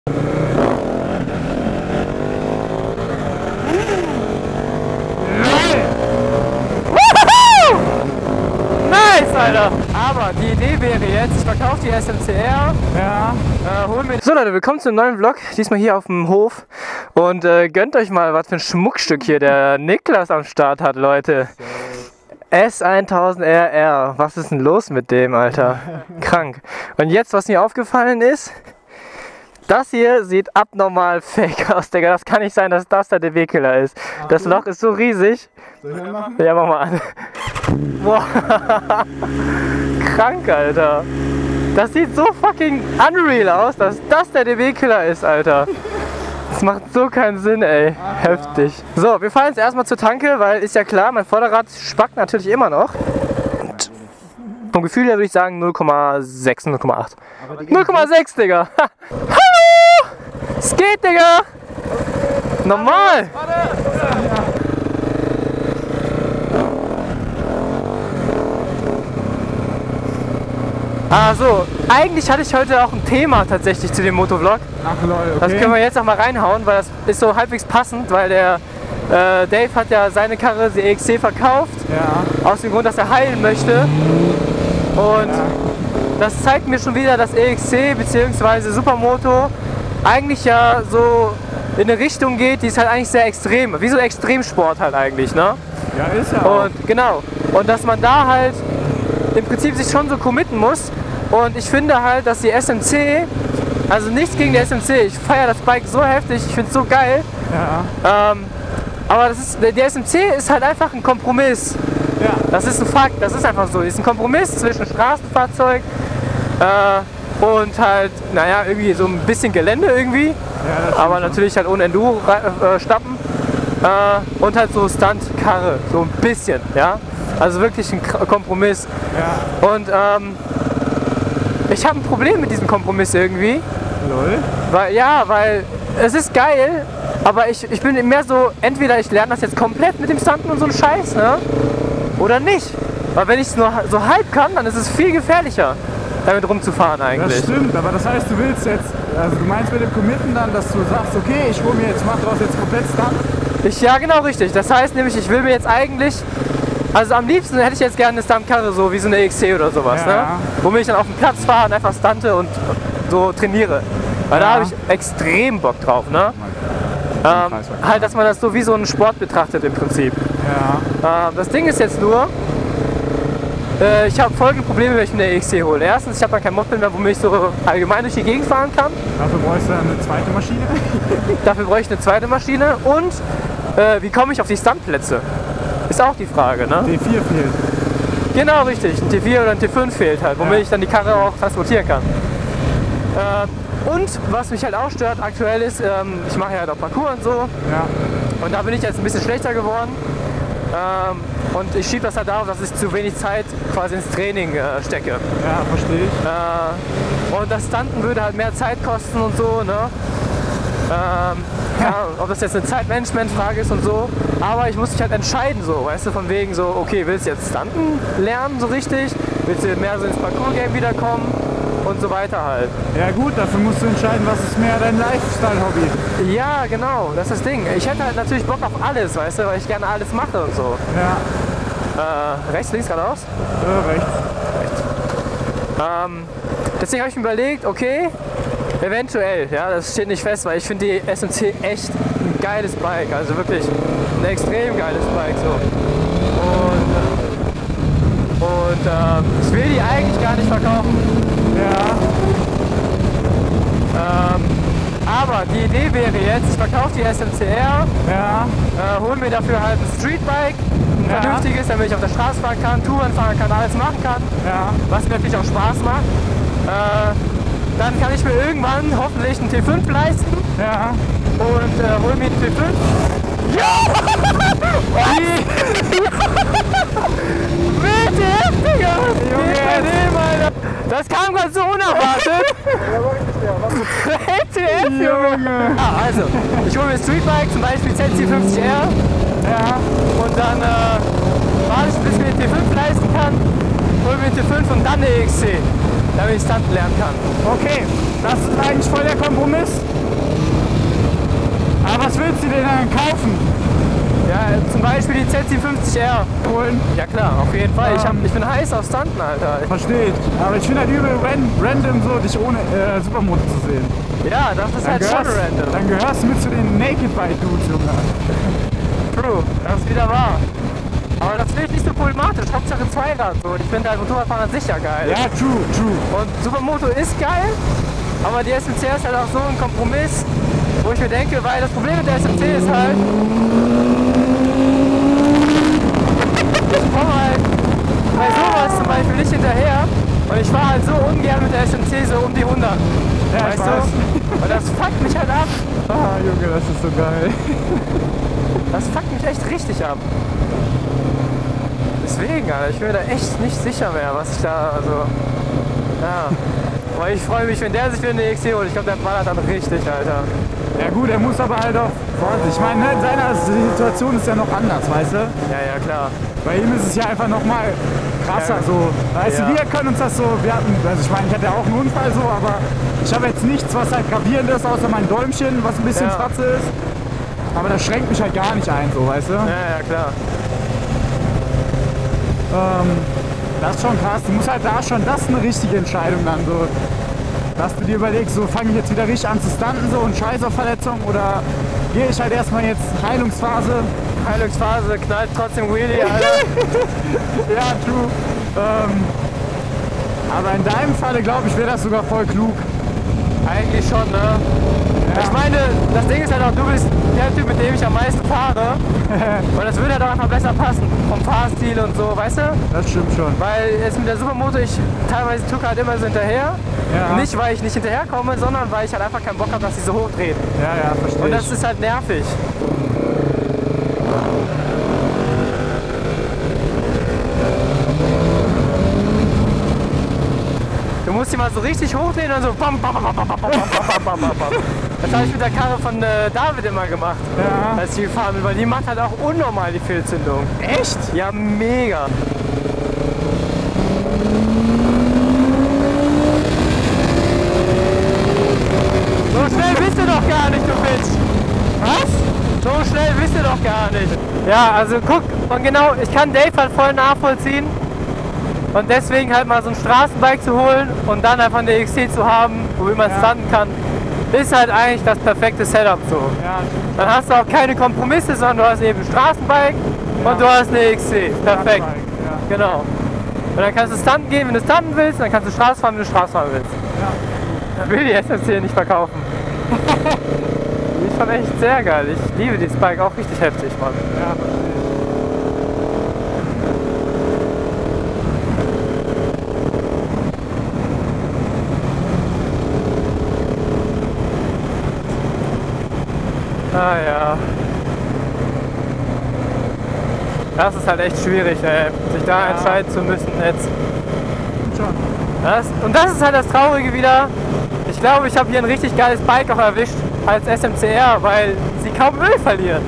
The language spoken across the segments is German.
Nice, Alter! Aber die Idee wäre jetzt, ich verkaufe die SMCR. Ja. Hol mir. So Leute, willkommen zum neuen Vlog. Diesmal hier auf dem Hof. Und gönnt euch mal, was für ein Schmuckstück hier der Niklas am Start hat, Leute. S1000RR. Was ist denn los mit dem, Alter? Krank. Und jetzt, was mir aufgefallen ist, das hier sieht abnormal fake aus, Digga. Das kann nicht sein, dass das der DB-Killer ist. Das Loch ist so riesig. Soll ich machen? Ja, mach mal an. Boah. Krank, Alter. Das sieht so fucking unreal aus, dass das der DB-Killer ist, Alter. Das macht so keinen Sinn, ey. Heftig. So, wir fahren jetzt erstmal zur Tanke, weil ist ja klar, mein Vorderrad spackt natürlich immer noch. Und vom Gefühl her würde ich sagen 0,6, 0,8. 0,6, Digga. Hallo! Es geht, Digga! Normal! Also, eigentlich hatte ich heute auch ein Thema tatsächlich zu dem Motovlog. Ach lol, okay. Das können wir jetzt auch mal reinhauen, weil das ist so halbwegs passend, weil der Dave hat ja seine Karre, die EXC, verkauft. Ja. Aus dem Grund, dass er heilen möchte. Und das zeigt mir schon wieder, dass EXC bzw. Supermoto eigentlich ja so in eine Richtung geht, die ist halt eigentlich sehr extrem. Wie so Extremsport halt eigentlich, ne? Ja, ist ja auch. Und genau. Und dass man da halt im Prinzip sich schon so committen muss. Und ich finde halt, dass die SMC, also nichts gegen die SMC, ich feiere das Bike so heftig, ich finde es so geil. Ja. Aber das ist, die SMC ist halt einfach ein Kompromiss. Ja. Das ist ein Fakt, das ist einfach so. Ist ein Kompromiss zwischen Straßenfahrzeug und halt, naja, irgendwie so ein bisschen Gelände irgendwie. Ja, aber natürlich halt ohne Enduro-Stappen. Und halt so Stunt-Karre, so ein bisschen, ja. Also wirklich ein Kompromiss. Ja. Und ich habe ein Problem mit diesem Kompromiss irgendwie. Lol. Weil es ist geil, aber ich bin mehr so, entweder ich lerne das jetzt komplett mit dem Stunten und so ein Scheiß, ne? Oder nicht. Weil wenn ich es nur so halb kann, dann ist es viel gefährlicher, damit rumzufahren eigentlich. Das stimmt, aber das heißt, du willst jetzt, also du meinst mit dem Committen dann, dass du sagst, okay, ich hole mir jetzt, mach draus jetzt komplett Stunt? Ja, genau, richtig. Das heißt nämlich, ich will mir jetzt eigentlich, also am liebsten hätte ich jetzt gerne eine Stuntkarre, so wie so eine EXC oder sowas, Ja. ne? Womit ich dann auf den Platz fahre und einfach stunte und so trainiere. Weil da habe ich extrem Bock drauf, ne? Halt, dass man das so wie so einen Sport betrachtet im Prinzip. Ja. Das Ding ist jetzt nur, ich habe folgende Probleme, wenn ich mir eine EXC hole. Erstens, ich habe dann kein Moped mehr, womit ich so allgemein durch die Gegend fahren kann. Dafür bräuchst du eine zweite Maschine? Dafür bräuchte ich eine zweite Maschine. Und wie komme ich auf die Stuntplätze? Ist auch die Frage, ne? T4 fehlt. Genau, richtig. Ein T4 oder ein T5 fehlt halt, womit ich dann die Karre auch transportieren kann. Und was mich halt auch stört aktuell ist, ich mache ja halt auch Parcours und so. Ja. Und da bin ich jetzt ein bisschen schlechter geworden. Und ich schiebe das halt darauf, dass ich zu wenig Zeit quasi ins Training stecke. Ja, verstehe ich. Und das Stunten würde halt mehr Zeit kosten und so, ne? Ja, ob das jetzt eine Zeitmanagement-Frage ist und so. Aber ich muss mich halt entscheiden, so, weißt du, von wegen so, okay, willst du jetzt Stunten lernen so richtig? Willst du mehr so ins Parcours-Game wiederkommen? Und so weiter halt. Ja gut, dafür musst du entscheiden, was ist mehr dein Lifestyle-Hobby. Ja, genau, das ist das Ding. Ich hätte halt natürlich Bock auf alles, weißt du, weil ich gerne alles mache und so. Ja. Rechts, links, geradeaus? Rechts. Deswegen habe ich mir überlegt, okay, eventuell, ja, das steht nicht fest, weil ich finde die SMC echt ein geiles Bike, also wirklich ein extrem geiles Bike so. Und ich will die eigentlich gar nicht verkaufen. Ja. Aber die Idee wäre jetzt, ich verkaufe die SMCR, Ja. hole mir dafür halt ein Streetbike, ein vernünftiges, damit ich auf der Straße fahren kann, Touren fahren kann, alles machen kann, Ja. was mir natürlich auch Spaß macht. Dann kann ich mir irgendwann hoffentlich einen T5 leisten Ja. und hole mir einen T5. Ja! Bitte, Digga! Das kam gerade so unerwartet! LTF, Junge! Ah, also, ich hole mir ein Streetbike, zum Beispiel ZC50R. Ja. Und dann warte ich, bis ich mir den T5 leisten kann, hole mir den T5 und dann eine EXC. damit ich Stunt lernen kann. Okay, das ist eigentlich voll der Kompromiss. Aber was willst du denn dann kaufen? Ja, zum Beispiel die Z750R holen. Ja klar, auf jeden Fall. Ich bin heiß auf Stunten, Alter. Verstehe ich. Aber ich finde halt übel random so, dich ohne Supermoto zu sehen. Ja, das ist halt schon random. Dann gehörst du mit zu den Naked Bike Dudes, Junge. True, das ist wieder wahr. Aber das finde ich nicht so problematisch. Hauptsache Zweirad. So. Ich finde halt Motorradfahren an sich ja geil. Ja, true. Und Supermoto ist geil, aber die SMC ist halt auch so ein Kompromiss, wo ich mir denke, weil das Problem mit der SMC ist halt, ich komme halt bei sowas zum Beispiel nicht hinterher und ich fahre halt so ungern mit der SMC so um die 100. Ja, weißt du? Und das fuckt mich halt ab. Ah, Junge, das ist so geil. Das fuckt mich echt richtig ab. Deswegen, Alter, ich bin mir da echt nicht sicher mehr, was ich da, also, ja. Aber ich freue mich, wenn der sich wieder eine XC holt. Ich glaube, der ballert dann richtig, Alter. Ja gut, er muss aber halt auch vorsichtig. Ich meine, in seiner Situation ist ja noch anders, weißt du? Ja, klar. Bei ihm ist es ja einfach noch mal krasser Ja, so. Weißt du, ja. wir können uns das so, also ich meine, ich hatte ja auch einen Unfall so, aber ich habe jetzt nichts, was halt gravierend ist, außer mein Däumchen, was ein bisschen Ja. Fratze ist. Aber das schränkt mich halt gar nicht ein, so, weißt du? Ja, klar. Das ist schon krass. Du musst halt da schon, das ist eine richtige Entscheidung dann so. Dass du dir überlegst, so fange ich jetzt wieder richtig an zu stunten so und scheiß auf Verletzung oder gehe ich halt erstmal jetzt Heilungsphase. Heilungsphase, knallt trotzdem Wheelie, Alter. Ja, true. Aber in deinem Falle, glaube ich, wäre das sogar voll klug. Eigentlich schon, ne? Ja. Ich meine, das Ding ist halt auch, du bist der Typ, mit dem ich am meisten fahre. Und das würde halt auch einfach besser passen. Vom Fahrstil und so, weißt du? Das stimmt schon. Weil jetzt mit der Supermoto, ich teilweise tucke halt immer so hinterher. Ja. Nicht, weil ich nicht hinterherkomme, sondern weil ich halt einfach keinen Bock habe, dass sie so hochdreht. Ja, verstehe Und ich. das ist halt nervig. Du musst die mal so richtig hochdrehen und so bam, bam, bam, bam, bam, bam, bam, bam, bam, bam. Das habe ich mit der Karre von David immer gemacht, Ja. als ich gefahren bin, weil die macht halt auch unnormal die Fehlzündung. Echt? Ja, mega. So schnell bist du doch gar nicht, du Bitch. Was? So schnell bist du doch gar nicht. Ja, also guck, und genau, ich kann Dave halt voll nachvollziehen. Und deswegen halt mal so ein Straßenbike zu holen und dann einfach eine XC zu haben, womit man stunten kann, ist halt eigentlich das perfekte Setup so. Ja, Dann hast du auch keine Kompromisse, sondern du hast eben ein Straßenbike und du hast eine XC. Perfekt. Ja. Genau. Und dann kannst du stunten gehen, wenn du stunten willst, und dann kannst du Straße fahren, wenn du Straße fahren willst. Ja. Ich will die SMC nicht verkaufen. Die ist schon echt sehr geil. Ich liebe dieses Bike auch richtig heftig, Mann. Ja, Ah ja. Das ist halt echt schwierig, ey, sich da entscheiden zu müssen jetzt. schon. Und das ist halt das Traurige wieder. Ich glaube, ich habe hier ein richtig geiles Bike auch erwischt als SMCR, weil sie kaum Öl verlieren.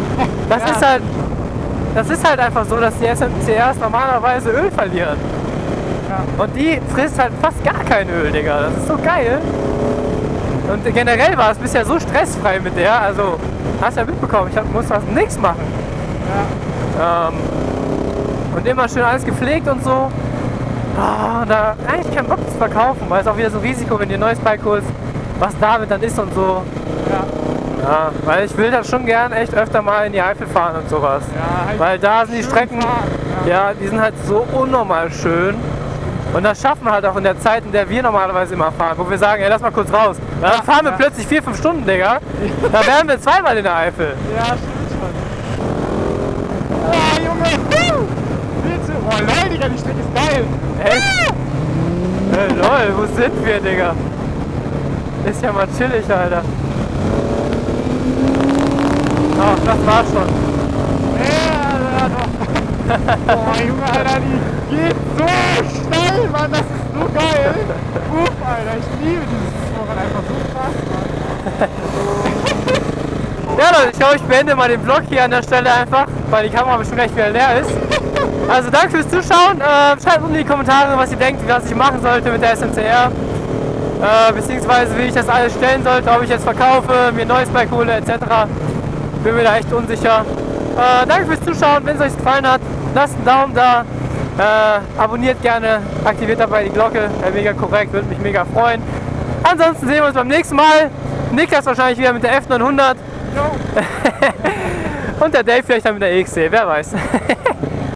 Das ist halt einfach so, dass die SMCRs normalerweise Öl verlieren. Ja. Und die frisst halt fast gar kein Öl, Digga. Das ist so geil. Und generell war es bisher so stressfrei mit der. Also, hast ja mitbekommen, ich muss fast nichts machen. Ja. Und immer schön alles gepflegt und so. Da eigentlich keinen Bock zu verkaufen, weil es auch wieder so ein Risiko, wenn du ein neues Bike holst, was damit dann ist und so. Ja, weil ich will dann schon gern echt öfter mal in die Eifel fahren und sowas. Ja, halt weil da sind die schön Strecken, fahren, ja, die sind halt so unnormal schön. Und das schaffen wir halt auch in der Zeit, in der wir normalerweise immer fahren, wo wir sagen, ey, lass mal kurz raus. Dann fahren wir plötzlich 4-5 Stunden, Digga. Da wären wir zweimal in der Eifel. Ja, stimmt schon. Oh, Junge! Bitte! Oh, nein, Digga, die Strecke ist geil! Echt? Lol, wo sind wir, Digga? Ist ja mal chillig, Alter. Ach, das war's schon. Ja, doch. Boah, Junge, Alter, die geht so schnell, Mann, das ist so geil. Uff, Alter, ich liebe dieses Motorrad einfach so krass, Mann. Ja Leute, ich glaube, ich beende mal den Vlog hier an der Stelle einfach, weil die Kamera bestimmt gleich wieder leer ist. Also danke fürs Zuschauen. Schreibt unten in die Kommentare, was ihr denkt, was ich machen sollte mit der SMCR. Beziehungsweise wie ich das alles stellen sollte, ob ich jetzt verkaufe, mir ein neues Bike hole etc. Bin mir da echt unsicher. Danke fürs Zuschauen. Wenn es euch gefallen hat, lasst einen Daumen da. Abonniert gerne, aktiviert dabei die Glocke. Wäre mega korrekt, würde mich mega freuen. Ansonsten sehen wir uns beim nächsten Mal. Niklas wahrscheinlich wieder mit der F900. Und der Dave vielleicht dann mit der EXC, wer weiß.